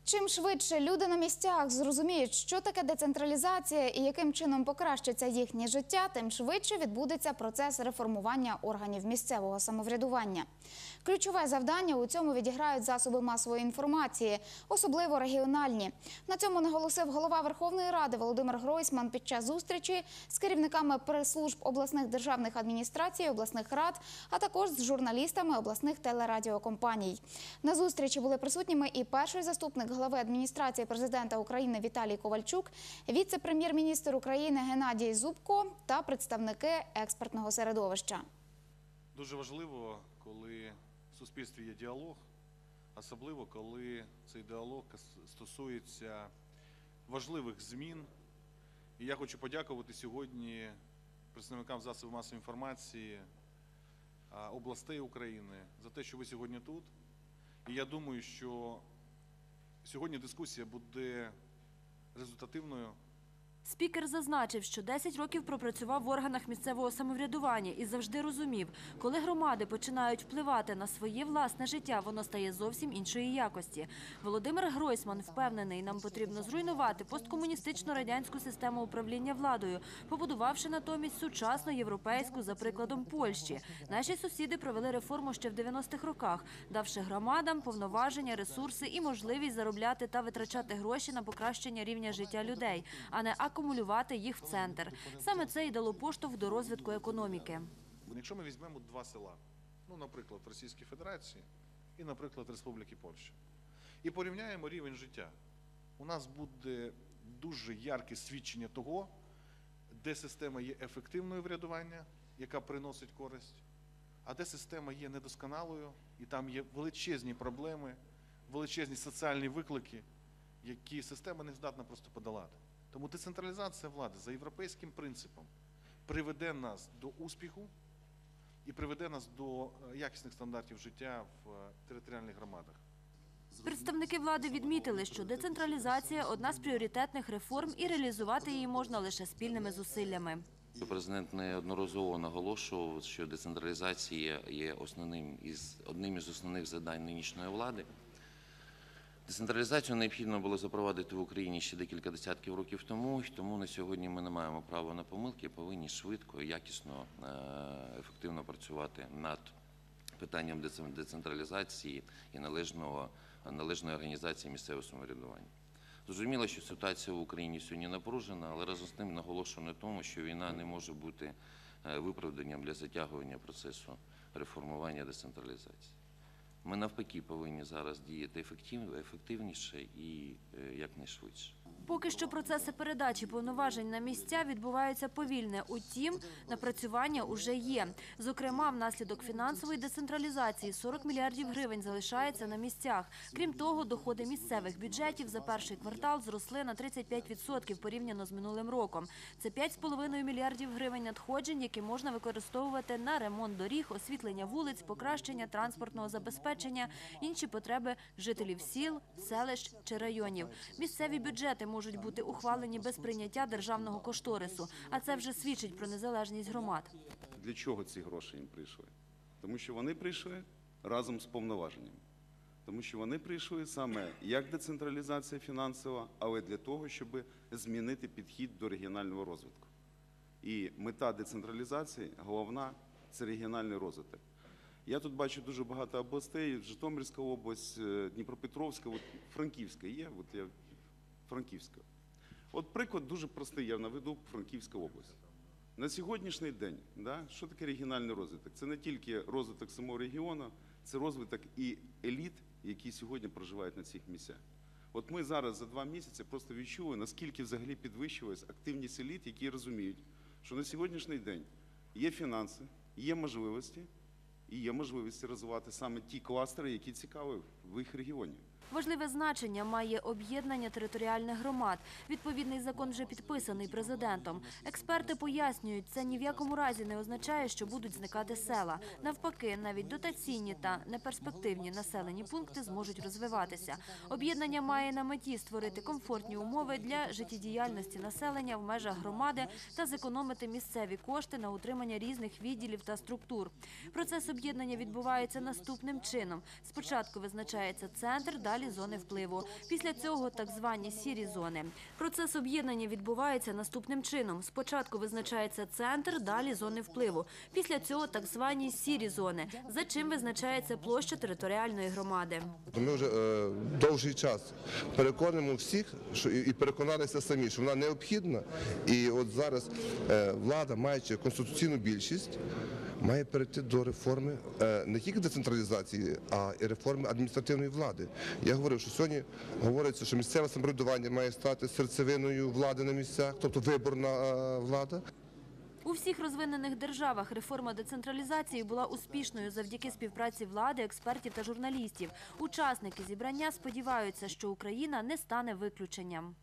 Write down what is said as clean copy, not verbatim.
Чим швидше люди на місцях зрозуміють, що таке децентралізація і яким чином покращиться їхнє життя, тим швидше відбудеться процес реформування органів місцевого самоврядування. Ключове завдання у цьому відіграють засоби масової інформації, особливо регіональні. На цьому наголосив голова Верховної Ради Володимир Гройсман під час зустрічі з керівниками прес-служб обласних державних адміністрацій, обласних рад, а також з журналістами обласних телерадіокомпаній. На зустрічі були присутніми і перший заступник глави адміністрації президента України Віталій Ковальчук, віце-прем'єр-міністр України Геннадій Зубко та представники експертного середовища. Дуже важливо, коли в суспільстві є діалог, особливо коли цей діалог стосується важливих змін. І я хочу подякувати сьогодні представникам засобів масової інформації областей України за те, що ви сьогодні тут. І я думаю, що сьогодні дискусія буде результативною. Спікер зазначив, що 10 років пропрацював в органах місцевого самоврядування і завжди розумів, коли громади починають впливати на своє власне життя, воно стає зовсім іншої якості. Володимир Гройсман впевнений, нам потрібно зруйнувати посткомуністичну радянську систему управління владою, побудувавши натомість сучасну європейську за прикладом Польщі. Наші сусіди провели реформу ще в 90-х роках, давши громадам повноваження, ресурси і можливість заробляти та витрачати гроші на покращення рівня життя людей, а не акумулювати їх в центр. Саме це і дало поштовх до розвитку економіки. Якщо ми візьмемо два села, наприклад, в Російській Федерації і, наприклад, Республіки Польща, і порівняємо рівень життя, у нас буде дуже ярке свідчення того, де система є ефективною врядування, яка приносить користь, а де система є недосконалою, і там є величезні проблеми, величезні соціальні виклики, які система не здатна просто подолати. Тому децентралізація влади за європейським принципом приведе нас до успіху і приведе нас до якісних стандартів життя в територіальних громадах. Представники влади відмітили, що децентралізація – одна з пріоритетних реформ і реалізувати її можна лише спільними зусиллями. Президент неодноразово наголошував, що децентралізація є одним із основних завдань нинішньої влади. Децентралізацію необхідно було запровадити в Україні ще декілька десятків років тому на сьогодні ми не маємо права на помилки, повинні швидко, якісно, ефективно працювати над питанням децентралізації і належної організації місцевого самоврядування. Зрозуміло, що ситуація в Україні сьогодні напружена, але разом з тим наголошую на тому, що війна не може бути виправданням для затягування процесу реформування децентралізації. Ми навпаки повинні зараз діяти ефективніше і якнайшвидше. Поки що процеси передачі повноважень на місця відбуваються повільно. Утім, напрацювання уже є. Зокрема, внаслідок фінансової децентралізації 40 мільярдів гривень залишається на місцях. Крім того, доходи місцевих бюджетів за перший квартал зросли на 35% порівняно з минулим роком. Це 5,5 мільярдів гривень надходжень, які можна використовувати на ремонт доріг, освітлення вулиць, покращення транспортного забезпечення, інші потреби жителів сіл, селищ чи районів. Місцеві бюджети можуть бути ухвалені без прийняття державного кошторису, а це вже свідчить про незалежність громад. Для чого ці гроші їм прийшли? Тому що вони прийшли разом з повноваженнями. Тому що вони прийшли саме як децентралізація фінансова, але для того, щоб змінити підхід до регіонального розвитку. І мета децентралізації головна – це регіональний розвиток. Я тут бачу дуже багато областей: Житомирська область, Дніпропетровська, Франківська є, Франківська. От приклад дуже простий, я наведу Франківська область. На сьогоднішній день, що таке регіональний розвиток? Це не тільки розвиток самого регіону, це розвиток і еліт, які сьогодні проживають на цих місцях. От ми зараз за 2 місяці просто відчули, наскільки взагалі підвищилась активність еліт, які розуміють, що на сьогоднішній день є фінанси, є можливості, і є можливості розвивати саме ті кластери, які цікаві в їх регіоні. Важливе значення має об'єднання територіальних громад. Відповідний закон вже підписаний президентом. Експерти пояснюють, це ні в якому разі не означає, що будуть зникати села. Навпаки, навіть дотаційні та неперспективні населені пункти зможуть розвиватися. Об'єднання має на меті створити комфортні умови для життєдіяльності населення в межах громади та зекономити місцеві кошти на утримання різних відділів та структур. Процес об'єднання відбувається наступним чином. Спочатку визначається центр, далі далі зони впливу. Після цього так звані сірі зони. Процес об'єднання відбувається наступним чином. Спочатку визначається центр, далі зони впливу. Після цього так звані сірі зони, за чим визначається площа територіальної громади. Ми вже довгий час переконуємо всіх і переконалися самі, що вона необхідна. І от зараз влада, маючи конституційну більшість, має перейти до реформи не тільки децентралізації, а і реформи адміністративної влади. Я говорив, що сьогодні говориться, що місцеве самоврядування має стати серцевиною влади на місцях, тобто виборна влада. У всіх розвинених державах реформа децентралізації була успішною завдяки співпраці влади, експертів та журналістів. Учасники зібрання сподіваються, що Україна не стане виключенням.